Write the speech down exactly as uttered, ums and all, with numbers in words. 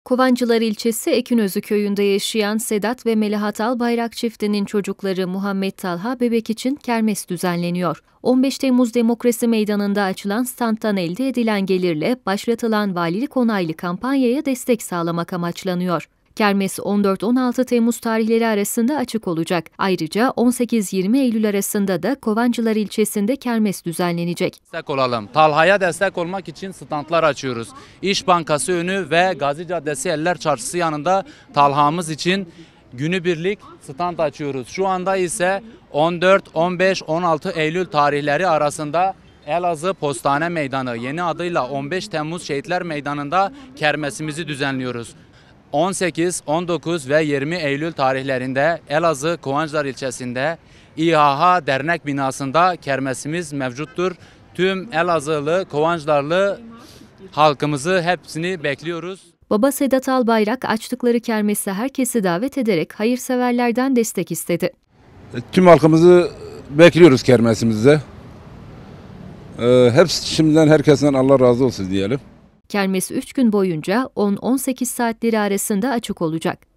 Kovancılar ilçesi Ekinözü köyünde yaşayan Sedat ve Melahat Albayrak çiftinin çocukları Muhammed Talha bebek için kermes düzenleniyor. on beş Temmuz Demokrasi Meydanı'nda açılan standtan elde edilen gelirle başlatılan valilik onaylı kampanyaya destek sağlamak amaçlanıyor. Kermes on dört on altı Temmuz tarihleri arasında açık olacak. Ayrıca on sekiz yirmi Eylül arasında da Kovancılar ilçesinde kermes düzenlenecek. Destek olalım. Talha'ya destek olmak için standlar açıyoruz. İş Bankası önü ve Gazi Caddesi Eller Çarşısı yanında Talha'mız için günübirlik stand açıyoruz. Şu anda ise on dört on beş on altı Eylül tarihleri arasında Elazığ Postane Meydanı, yeni adıyla on beş Temmuz Şehitler Meydanı'nda kermesimizi düzenliyoruz. on sekiz, on dokuz ve yirmi Eylül tarihlerinde Elazığ Kovancılar ilçesinde İHH Dernek binasında kermesimiz mevcuttur. Tüm Elazığlı, Kovancılarlı halkımızı hepsini bekliyoruz. Baba Sedat Albayrak açtıkları kermese herkesi davet ederek hayırseverlerden destek istedi. Tüm halkımızı bekliyoruz kermesimizde. Ee, hepsi şimdiden herkesten Allah razı olsun diyelim. Kermes üç gün boyunca on on sekiz saatleri arasında açık olacak.